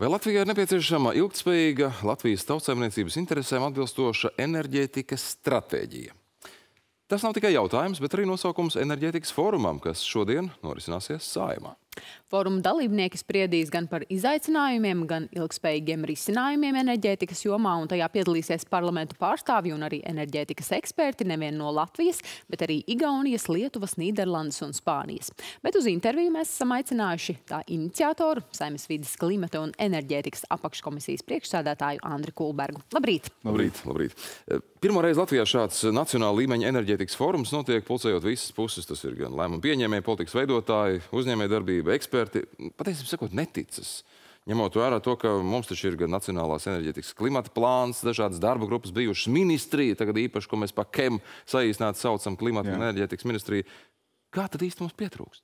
Vai Latvijai ir nepieciešama ilgtspējīga Latvijas tautsaimniecības interesēm atbilstoša enerģētikas stratēģija? Tas nav tikai jautājums, bet arī nosaukums enerģētikas fórumam, kas šodien norisināsies Saeimā. Fóruma dalībnieki spriedīs gan par izaicinājumiem, gan ilgspējīgiem risinājumiem enerģētikas jomā, un tajā piedalīsies parlamentu pārstāvji un arī enerģētikas eksperti nevien no Latvijas, bet arī Igaunijas, Lietuvas, Nīderlandes un Spānijas. Bet uz interviju mēs esam aicinājuši tā iniciatoru, Saeimas vides, klimata un enerģētikas apakškomisijas priekšsēdētāju Andri Kulbergu. Labrīt! Labrīt, labrīt. Pirmo reizi Latvijā šāds nacionāla līmeņa enerģētikas fórums notiek, pulcējot visas puses. Tas ir gan lēmumu pieņēmēji, politikas veidotāji, uzņēmējdarbība, eksperti. Patiesībā sakot, neticas. Ņemot vērā to, ka mums taču ir gan Nacionālās enerģētikas klimata plāns, dažādas darba grupas bijušas ministrija, tagad īpaši, ko mēs pa KEM saīsināti saucam klimata un enerģētikas ministrija. Kā tad īsti mums pietrūkst?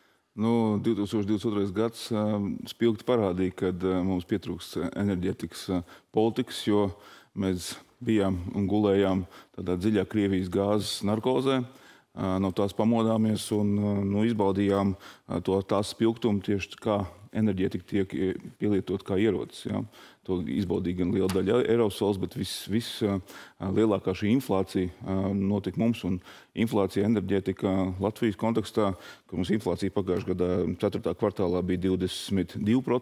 2022. gads spilgti parādīja, kad mums pietrūkst enerģētikas politikas, jo mēs bijām un gulējām tādā dziļā Krievijas gāzes narkozē. No tās pamodāmies un izbaudījām tās spilgtumu tieši kā enerģētika tiek pielietot kā ierocis. Ja? To izbaudīja gan liela daļa Eiropas valsts, bet vislielākā šī inflācija notika mums. Un inflācija enerģētika Latvijas kontekstā, ka mums inflācija pagājušajā gadā 4. kvartālā bija 22%,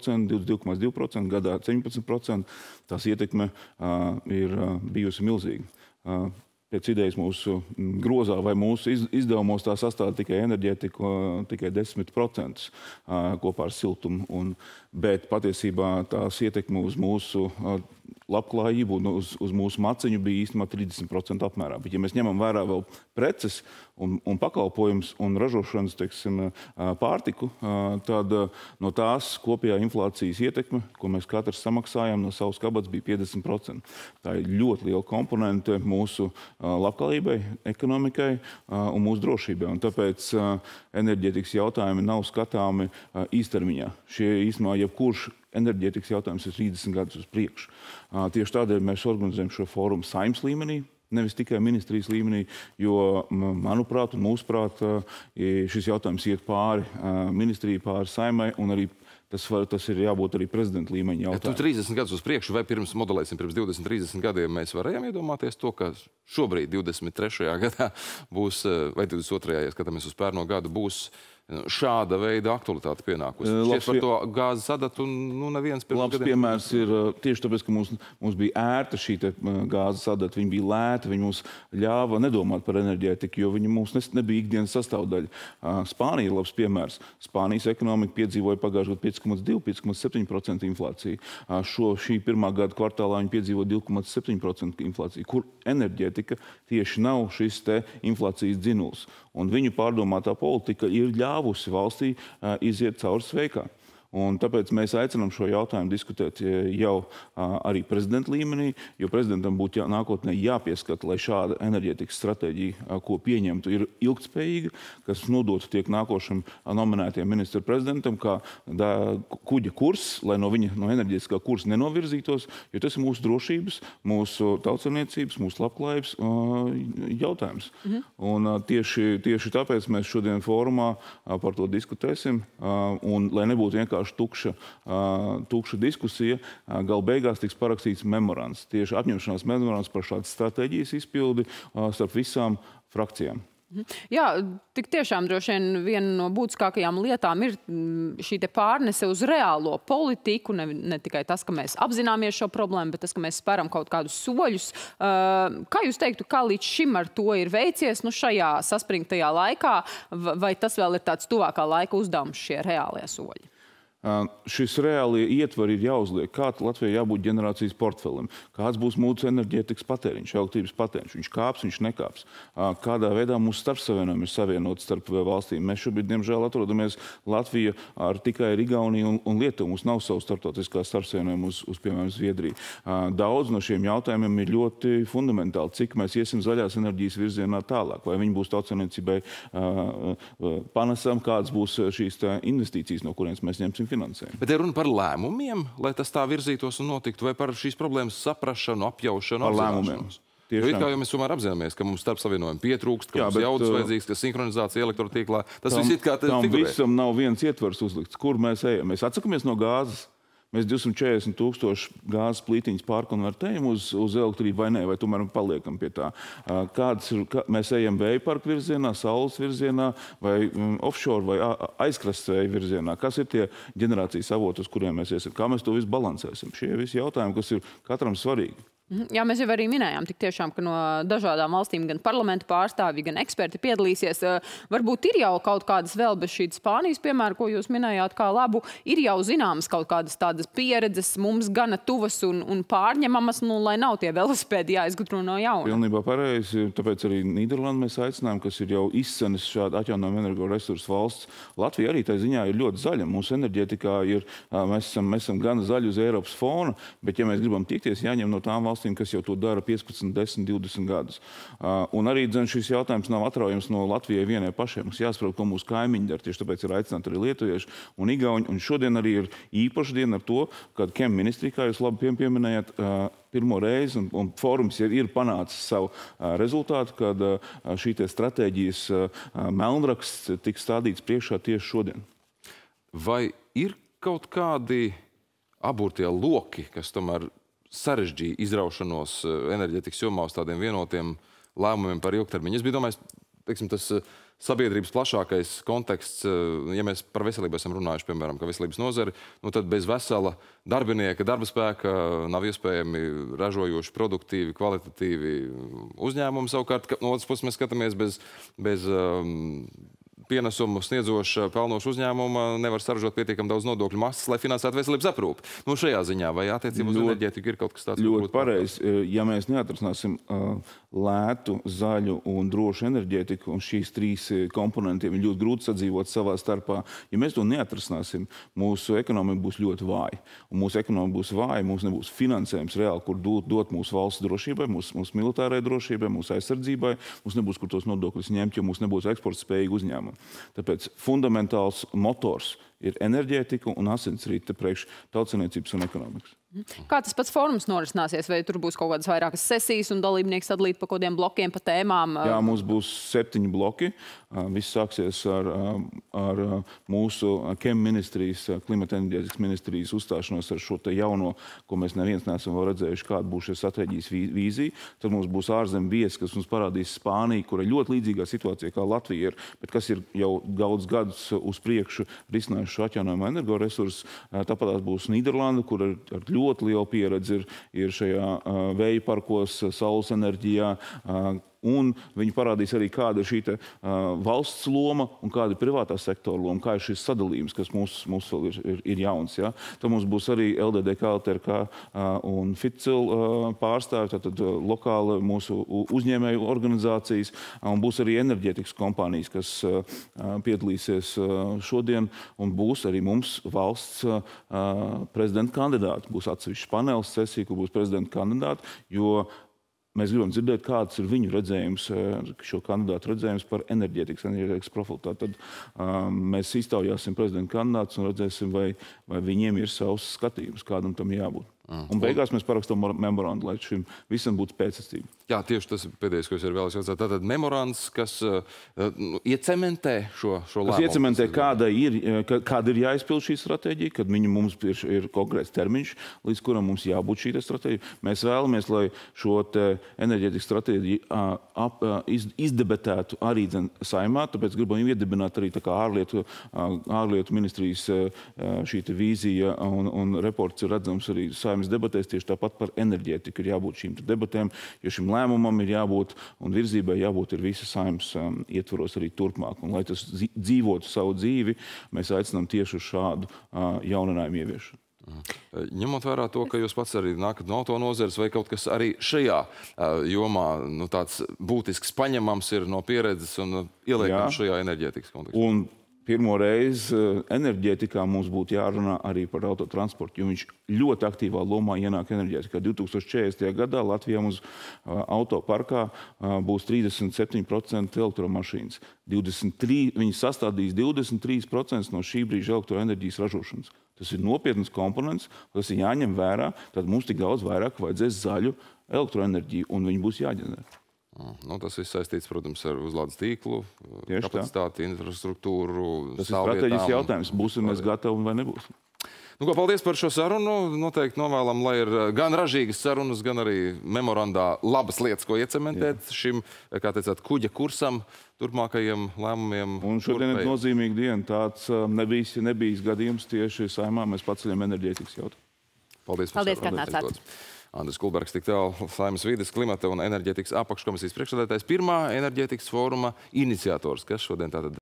22,2%, gadā 17%. Tās ietekme ir bijusi milzīga. Pēc idejas mūsu grozā vai mūsu izdevumos tā sastāv tikai enerģētika, tikai 10% kopā ar siltumu. Bet patiesībā tās ietekme uz mūsu labklājību un uz mūsu maciņu bija īstenībā 30% apmērā. Bet ja mēs ņemam vērā vēl preces un pakalpojumus un ražošanas, pārtiku, tad no tās kopējā inflācijas ietekme, ko mēs katrs samaksājam no savas kabatas, bija 50%. Tā ir ļoti liela komponente mūsu labklājībai, ekonomikai un mūsu drošībai. Un tāpēc enerģētikas jautājumi nav skatāmi īstermiņā. Šie īstenībā jebkurš enerģētikas jautājums ir 30 gadus uz priekšu. Tieši tādēļ mēs organizējam šo fórumu Saeimas līmenī, nevis tikai ministrijas līmenī, jo, manuprāt, un mūsuprāt, šis jautājums iet pāri ministriju, pāri Saeimai, un arī tas ir jābūt arī prezidenta līmeņa jautājumam. Tu 30 gadus uz priekšu, vai pirms 20-30 gadiem mēs varējām iedomāties to, ka šobrīd, 23. gadā, būs, vai 22. ja skatāmies uz pērno gadu, būs šāda veida aktualitāte pienākusi. Šķiet par to gāzes sadatu, neviens pirms labs gadiem. Piemērs ir tieši tāpēc, ka mums bija ērta šī gāzes sadata, viņa bija lēta, viņa mums ļāva nedomāt par enerģētiku, jo viņa mums nebija ikdienas sastāvdaļa. Spānija ir labs piemērs. Spānijas ekonomika piedzīvoja pagājušajā gadā 5,2–5,7% inflāciju. Šī pirmā gada kvartālā viņa piedzīvoja 2,7% inflāciju, kur enerģētika tieši nav šis inflācijas dzinuls. Un viņu pārdomātā politika ir ļāvusi valstī iziet cauri sveikā. Un tāpēc mēs aicinām šo jautājumu diskutēt jau arī prezidenta līmenī, jo prezidentam būtu nākotnē jāpieskata, lai šāda enerģētikas stratēģija, ko pieņemtu, ir ilgtspējīga, kas nodotu tiek nākošam nominētajam ministra prezidentam, kā kuģa kurs, lai no enerģētiskā kursa nenovirzītos, jo tas ir mūsu drošības, mūsu tautsaimniecības, mūsu labklājības jautājums. Un tieši tāpēc mēs šodien fórumā par to diskutēsim, un lai nebūtu vienkārši tukša diskusija, gal beigās tiks parakstīts memorands. Tieši apņemšanās memorands par šādas stratēģijas izpildi starp visām frakcijām. Jā, tik tiešām droši vien viena no būtiskākajām lietām ir šī pārnese uz reālo politiku, ne tikai tas, ka mēs apzināmies šo problēmu, bet tas, ka mēs speram kaut kādus soļus. Kā jūs teiktu, kā līdz šim ar to ir veicies šajā saspringtajā laikā, vai tas vēl ir tāds tuvākā laika uzdevums, šie reālie soļi? Šis reālie ietvari ir jāuzliek, kāds Latvijai jābūt ģenerācijas portfelim, kāds būs mūsu enerģētikas patēriņš, elektrības patēriņš, viņš kāps, viņš nekāps, kādā veidā mūsu starpsavienojumi ir savienoti starp valstīm. Mēs šobrīd, diemžēl, atrodamies Latvija ar tikai Igauniju un Lietuvu. Mums nav savu starptautiskā starpsavienojumu uz, piemēram, Zviedriju. Daudz no šiem jautājumiem ir ļoti fundamentāli, cik mēs iesim zaļās enerģijas virzienā tālāk, vai viņi būs tautsaimniecībai panesam, kādas būs šīs investīcijas, no kurienes mēs ņemsim finansējumu. Bet ir runa par lēmumiem, lai tas tā virzītos un notiktu, vai par šīs problēmas saprašanu, apjaušanu, apzināšanos? Jo it kā jau mēs tomēr apzināmies, ka mums starpsavienojumi pietrūkst, ka mums jaudas vajadzīgs, ka sinhronizācija elektrotīklā, tas viss it kā figurē. Tam visam nav viens ietvers uzlikts, kur mēs ejam. Mēs atsakamies no gāzes. mēs 240,000 gāzes plītiņas pārkonvertējam uz elektrību vai nē, vai tomēr paliekam pie tā. Mēs ejam vēja parku virzienā, saules virzienā, vai offshore, vai aizkrasts vēja virzienā. Kas ir tie ģenerācijas avoti, uz kuriem mēs iesim? Kā mēs to visu balansēsim? Šie visi jautājumi, kas ir katram svarīgi. Jā, mēs jau arī minējām, tik tiešām, ka no dažādām valstīm gan parlamentu pārstāvji, gan eksperti piedalīsies. Varbūt ir jau kaut kādas vēl bez šī Spānijas piemēra, ko jūs minējāt kā labu, ir jau zināmas kaut kādas tādas pieredzes, mums gana tuvas un pārņemamas, lai nav tie velosipēdi jāizgudro no jauna. Pilnībā pareizi, tāpēc arī Nīderlandi mēs aicinām, kas ir jau izcenis šādu atjaunojumu energoresursu valsts. Latvija arī tā ziņā ir ļoti zaļa. Mūsu enerģētikā mēs esam gana zaļi uz Eiropas fona, bet ja mēs gribam tikties, jāņem no tām valstīm, kas jau to dara 15, 10, 20 gadus. Un arī šis jautājums nav atraujams no Latvijai vienai pašiem. Mums jāsaprot, ko mūsu kaimiņi dara. Tieši tāpēc ir aicināti arī lietuvieši un igauņi. Un šodien arī ir īpaša diena ar to, kad KEM ministrija, kā jūs labi pieminējāt, pirmo reizi, un fórums ir panācis savu rezultātu, kad šī stratēģijas melnraksts tiks stādīts priekšā tieši šodien. Vai ir kaut kādi aburtie loki, kas tomēr sarežģīja izraušanos enerģētikas jomā uz tādiem vienotiem lēmumiem par ilgtermiņu? Es biju domājis, teiksim, tas sabiedrības plašākais konteksts, ja mēs par veselību esam runājuši, piemēram, ka veselības nozari, tad bez vesela darbinieka, darba spēka nav iespējami ražojoši, produktīvi, kvalitatīvi uzņēmumi. Savukārt, no otras puses mēs skatāmies bez pienesumu sniedzoša pelnoša uzņēmuma nevar saražot pietiekami daudz nodokļu masas, lai finansētu veselības aprūpi. Šajā ziņā vai attiecībā uz enerģētiku ir kaut kas tāds? Ļoti pareizi. Ja mēs neatrasināsim lētu, zaļu un drošu enerģētiku, un šīs trīs komponentiem ir ļoti grūti sadzīvot savā starpā, ja mēs to neatrasināsim, mūsu ekonomika būs ļoti vāja. Un mūsu ekonomika būs vāja, mums nebūs finansējums reāli, kur dot mūsu valsts drošībai, mūsu militārai drošībai, mūsu aizsardzībai, mums nebūs, kur tos nodokļus ņemt, jo mums nebūs eksporta spējīgi uzņēmumi. Tāpēc fundamentāls motors ir enerģētika un asinsrite priekš tautsaniecības un ekonomikas. Kā tas pats fórums norisināsies? Vai tur būs kaut kādas vairākas sesijas un dalībnieki sadalīt pa kodiem blokiem, pa tēmām? Jā, mums būs 7 bloki. Viss sāksies ar mūsu KEM ministrijas, klimata enerģētikas ministrijas uzstāšanos ar šo te jauno, ko mēs neviens neesam vēl redzējuši, kāda būs šī stratēģijas vīzija. Tad mums būs ārzem viesi, kas mums parādīs Spāniju, kura ir ļoti līdzīgā situācijā kā Latvija ir, bet kas ir jau daudz gadus uz priekšu risinājuši atjaunojumu energoresursus. Tāpat būs Nīderlanda, kur ar ļoti liela pieredze ir šajā vēja parkos, saules enerģijā, un viņi parādīs arī, kāda ir šī valsts loma un kāda ir privātā sektora loma, kā ir šis sadalījums, kas mums vēl ir jauns. Ja? Tad mums būs arī LDDK, LTRK un FITCIL pārstāvi, tātad lokāli mūsu uzņēmēju organizācijas, un būs arī enerģētikas kompānijas, kas piedalīsies šodien, un būs arī mums valsts prezidenta kandidāti. Būs atsevišķs panelis sesija, kur būs prezidenta kandidāti, jo mēs gribam dzirdēt, kāds ir viņu redzējums, šo kandidātu redzējums par enerģētikas profilu. Tad mēs iztaujāsim prezidenta kandidātus un redzēsim, vai viņiem ir savs skatījums, kādam tam jābūt. Un beigās mēs parakstām memorandu, lai šim visam būtu pēctecība. Jā, tieši tas ir pēdējais, ko es arī vēlos jautāt. Tātad memorands, kas iecementē šo lēmumu? Kas iecementē, kāda ir jāizpild šī stratēģija, kad mums ir konkrēts termiņš, līdz kuram mums jābūt šī stratēģija. Mēs vēlamies, lai šo enerģētikas stratēģiju izdebetētu arī Saeimā, tāpēc gribam iedibināt arī tā kā ārlietu ministrijas šī vīzija un reports ir redzams arī Saeimas debatēs, tieši tāpat par enerģētiku ir jābūt šīm debatēm, jo šim lēmumam ir jābūt un virzībai jābūt ir visa Saeimas ietvaros arī turpmāk. Un, lai tas dzīvotu savu dzīvi, mēs aicinām tieši uz šādu jauninājumu ieviešanu. Ņemot vērā to, ka jūs pats arī nākat no autonozares, vai kaut kas arī šajā jomā tāds būtisks paņemams ir no pieredzes un ieliekams šajā enerģētikas kontekstā? Un pirmo reizi enerģētikā mums būtu jārunā arī par autotransportu, jo viņš ļoti aktīvā lomā ienāk enerģētikā. 2040. gadā Latvijā mums autoparkā būs 37% elektromašīnas. Viņi sastādīs 23% no šī brīža elektroenerģijas ražošanas. Tas ir nopietnas komponents, kas ir jāņem vērā, tad mums tik daudz vairāk vajadzēs zaļu elektroenerģiju, un viņi būs jāģenerē. Tas viss saistīts, protams, ar uzlādes tīklu, kapacitāti, infrastruktūru, tas ir strateģisks jautājums. Būsim mēs gatavi vai nebūsim? Nu, ko, paldies par šo sarunu. Noteikti novēlam, lai ir gan ražīgas sarunas, gan arī memorandā labas lietas, ko iecementēt šim, kā teicāt, kuģa kursam, turpmākajiem lēmumiem. Un šodien ir nozīmīga diena. Tāds nebijis gadījums tieši Saeimā. Mēs paceļam enerģētikas jautājumu. Paldies, ka atnācāt. Andris Kulbergs tik tālu Saeimas vides, klimata un enerģētikas apakškomisijas priekšsēdētājs, pirmā enerģētikas fóruma iniciators, kas šodien tātad